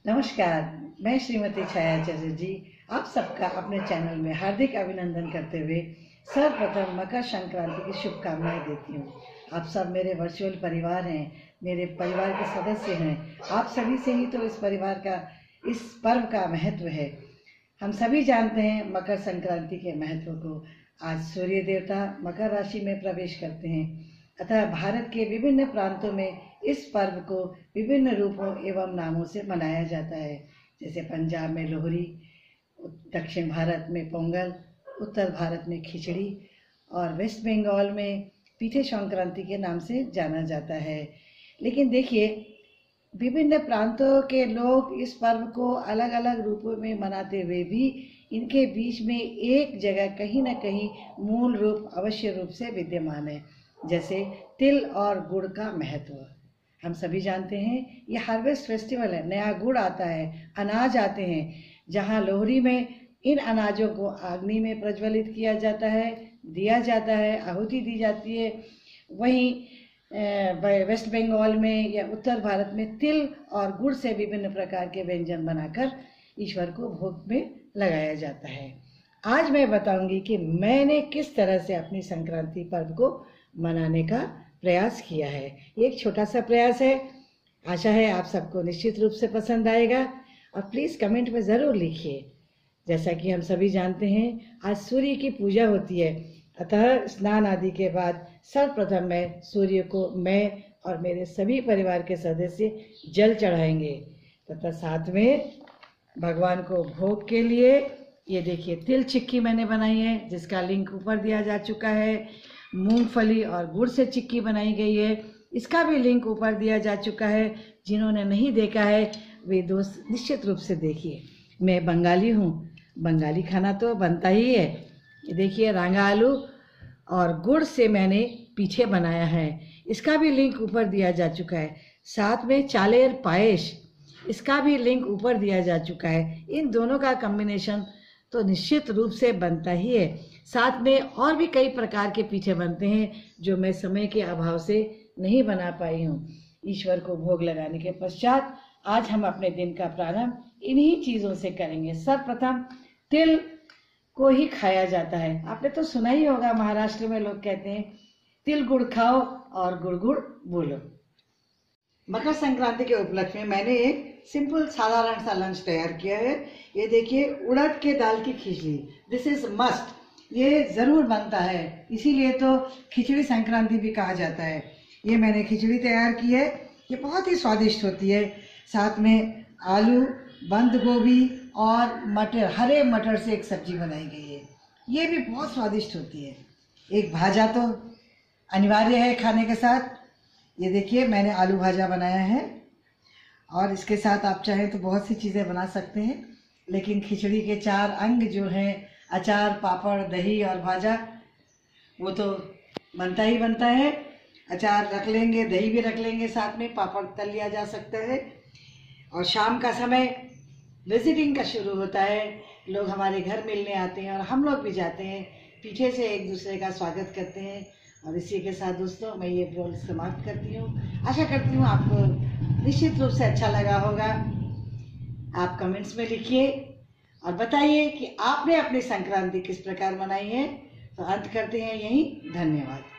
नमस्कार, मैं श्रीमती छाया चटर्जी आप सबका अपने चैनल में हार्दिक अभिनंदन करते हुए सर्वप्रथम मकर संक्रांति की शुभकामनाएं देती हूँ। आप सब मेरे वर्चुअल परिवार हैं, मेरे परिवार के सदस्य हैं। आप सभी से ही तो इस पर्व का महत्व है। हम सभी जानते हैं मकर संक्रांति के महत्व को। आज सूर्य देवता मकर राशि में प्रवेश करते हैं, अतः भारत के विभिन्न प्रांतों में इस पर्व को विभिन्न रूपों एवं नामों से मनाया जाता है। जैसे पंजाब में लोहड़ी, दक्षिण भारत में पोंगल, उत्तर भारत में खिचड़ी और वेस्ट बंगाल में पीठे संक्रांति के नाम से जाना जाता है। लेकिन देखिए, विभिन्न प्रांतों के लोग इस पर्व को अलग अलग रूपों में मनाते हुए भी इनके बीच में एक जगह कहीं न कहीं मूल रूप अवश्य रूप से विद्यमान है। जैसे तिल और गुड़ का महत्व हम सभी जानते हैं। ये हार्वेस्ट फेस्टिवल है, नया गुड़ आता है, अनाज आते हैं। जहाँ लोहड़ी में इन अनाजों को अग्नि में प्रज्वलित किया जाता है, दिया जाता है, आहुति दी जाती है। वहीं वेस्ट बंगाल में या उत्तर भारत में तिल और गुड़ से विभिन्न प्रकार के व्यंजन बनाकर ईश्वर को भोग में लगाया जाता है। आज मैं बताऊंगी कि मैंने किस तरह से अपनी संक्रांति पर्व को मनाने का प्रयास किया है। ये एक छोटा सा प्रयास है, आशा है आप सबको निश्चित रूप से पसंद आएगा। और प्लीज़ कमेंट में ज़रूर लिखिए। जैसा कि हम सभी जानते हैं, आज सूर्य की पूजा होती है, अतः स्नान आदि के बाद सर्वप्रथम मैं सूर्य को मैं और मेरे सभी परिवार के सदस्य जल चढ़ाएंगे तथा साथ में भगवान को भोग के लिए ये देखिए तिल चिक्की मैंने बनाई है, जिसका लिंक ऊपर दिया जा चुका है। मूंगफली और गुड़ से चिक्की बनाई गई है, इसका भी लिंक ऊपर दिया जा चुका है। जिन्होंने नहीं देखा है वे दोस्त निश्चित रूप से देखिए। मैं बंगाली हूँ, बंगाली खाना तो बनता ही है। ये देखिए, रांगा आलू और गुड़ से मैंने पीठे बनाया है, इसका भी लिंक ऊपर दिया जा चुका है। साथ में चालेर पायस, इसका भी लिंक ऊपर दिया जा चुका है। इन दोनों का कॉम्बिनेशन तो निश्चित रूप से बनता ही है। साथ में और भी कई प्रकार के पीठे बनते हैं जो मैं समय के अभाव से नहीं बना पाई हूँ। ईश्वर को भोग लगाने के पश्चात आज हम अपने दिन का प्रारंभ इन्हीं चीज़ों से करेंगे। सर्वप्रथम तिल को ही खाया जाता है। आपने तो सुना ही होगा, महाराष्ट्र में लोग कहते हैं तिल गुड़ खाओ और गुड़ गुड़ बोलो। मकर संक्रांति के उपलक्ष्य में मैंने एक सिंपल साधारण सा लंच तैयार किया है। ये देखिए, उड़द के दाल की खिचड़ी, दिस इज मस्ट, ये ज़रूर बनता है, इसीलिए तो खिचड़ी संक्रांति भी कहा जाता है। ये मैंने खिचड़ी तैयार की है, ये बहुत ही स्वादिष्ट होती है। साथ में आलू, बंद गोभी और मटर, हरे मटर से एक सब्जी बनाई गई है, ये भी बहुत स्वादिष्ट होती है। एक भाजा तो अनिवार्य है खाने के साथ। ये देखिए, मैंने आलू भाजा बनाया है और इसके साथ आप चाहें तो बहुत सी चीज़ें बना सकते हैं, लेकिन खिचड़ी के चार अंग जो हैं, अचार, पापड़, दही और भाजा, वो तो बनता ही बनता है। अचार रख लेंगे, दही भी रख लेंगे, साथ में पापड़ तल लिया जा सकता है। और शाम का समय विजिटिंग का शुरू होता है, लोग हमारे घर मिलने आते हैं और हम लोग भी जाते हैं, पीछे से एक दूसरे का स्वागत करते हैं। और इसी के साथ दोस्तों मैं ये ब्लॉग समाप्त करती हूँ। आशा करती हूँ आपको निश्चित रूप से अच्छा लगा होगा। आप कमेंट्स में लिखिए और बताइए कि आपने अपनी संक्रांति किस प्रकार मनाई है। तो अंत करते हैं यहीं, धन्यवाद।